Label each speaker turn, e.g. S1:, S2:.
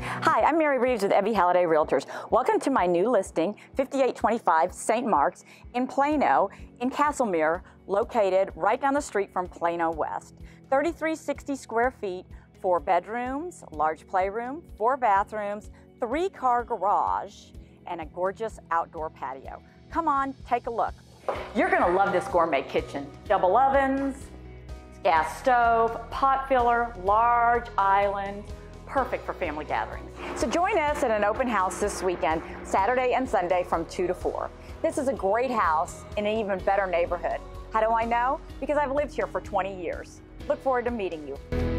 S1: Hi, I'm Mary Reeves with Ebby Halliday Realtors. Welcome to my new listing, 5825 St. Mark's in Plano, in Castlemere, located right down the street from Plano West. 3360 square feet, 4 bedrooms, large playroom, 4 bathrooms, 3-car garage, and a gorgeous outdoor patio. Come on, take a look. You're gonna love this gourmet kitchen. Double ovens, gas stove, pot filler, large island, perfect for family gatherings. So join us at an open house this weekend, Saturday and Sunday from 2 to 4. This is a great house in an even better neighborhood. How do I know? Because I've lived here for 20 years. Look forward to meeting you.